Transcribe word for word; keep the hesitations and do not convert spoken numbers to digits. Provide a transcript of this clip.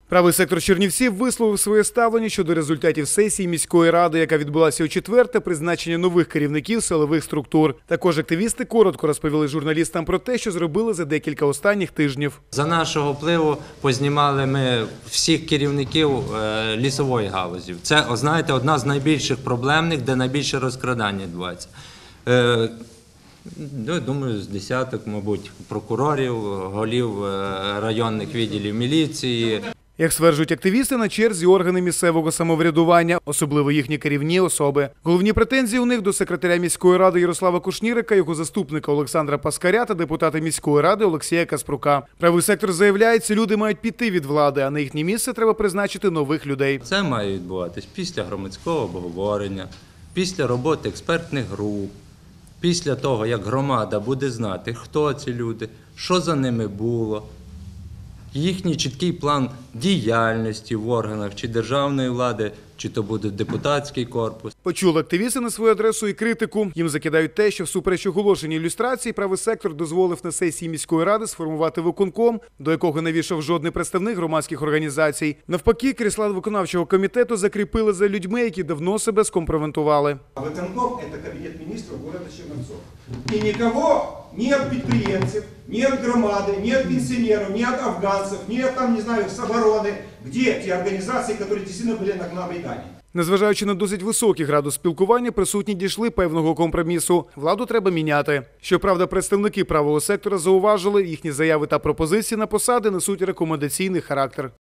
Правий сектор Чернівців висловив своє ставлення щодо результатів сесії міської ради, яка відбулася у четвер, та призначення нових керівників силових структур. Також активісти коротко розповіли журналістам про те, що зробили за декілька останніх тижнів. За нашого впливу познімали ми всіх керівників лісової галузі. Це, знаєте, одна з найбільших проблемних, де найбільше розкрадання відбувається. Ну, думаю, з десяток, мабуть, прокурорів, голів районних відділів міліції. Як стверджують активісти, на черзі органи місцевого самоврядування, особливо їхні керівні особи. Головні претензії у них до секретаря міської ради Ярослава Кушнірика, його заступника Олександра Паскаря та депутата міської ради Олексія Каспрука. Правий сектор заявляє, ці люди мають піти від влади, а на їхнє місце треба призначити нових людей. Це має відбуватись після громадського обговорення, після роботи експертних груп, після того, як громада буде знати, хто ці люди, що за ними було. Їхній чіткий план діяльності в органах чи державної влади, чи то буде депутатський корпус. Почули активісти на свою адресу і критику. Їм закидають те, що всупереч оголошеній ілюстрації правий сектор дозволив на сесії міської ради сформувати виконком, до якого не війшов жодний представник громадських організацій. Навпаки, крісла виконавчого комітету закріпили за людьми, які давно себе скомпрометували. Виконком – це кабінет міністрів міста Чернівців. І нікого, ні від підприємців, ні від громади, ні від пенсіонерів, ні від афганців, ні від, там, не знаю, з оборони. Де ті організації, які дійсно були на Майдані? Незважаючи на досить високий градус спілкування, присутні дійшли певного компромісу. Владу треба міняти. Щоправда, представники правого сектора зауважили, їхні заяви та пропозиції на посади несуть рекомендаційний характер.